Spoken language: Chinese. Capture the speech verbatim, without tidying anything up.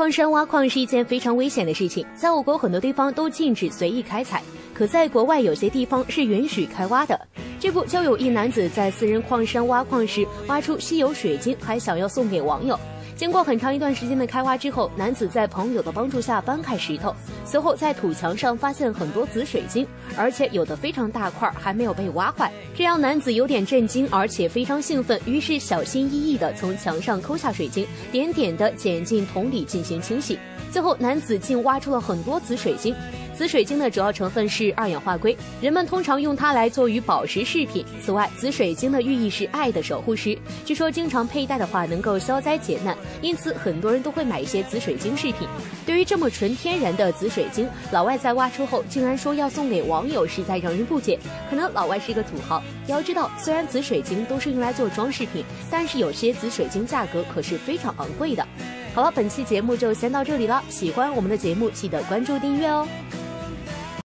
矿山挖矿是一件非常危险的事情，在我国很多地方都禁止随意开采，可在国外有些地方是允许开挖的。这不，就有一男子在私人矿山挖矿时挖出稀有水晶，还想要送给网友。经过很长一段时间的开挖之后，男子在朋友的帮助下搬开石头，随后在土墙上发现很多紫水晶，而且有的非常大块，还没有被挖坏，这让男子有点震惊，而且非常兴奋，于是小心翼翼地从墙上抠下水晶，点点地捡进桶里进行清洗。最后，男子竟挖出了很多紫水晶。紫水晶的主要成分是二氧化硅，人们通常用它来做于宝石饰品。此外，紫水晶的寓意是爱的守护石，据说经常佩戴的话能够消灾解难，因此很多人都会买一些紫水晶饰品。对于这么纯天然的紫水晶，老外在挖出后竟然说要送给网友，实在让人不解。可能老外是一个土豪。要知道，虽然紫水晶都是用来做装饰品，但是有些紫水晶价格可是非常昂贵的。好了，本期节目就先到这里了，喜欢我们的节目记得关注订阅哦。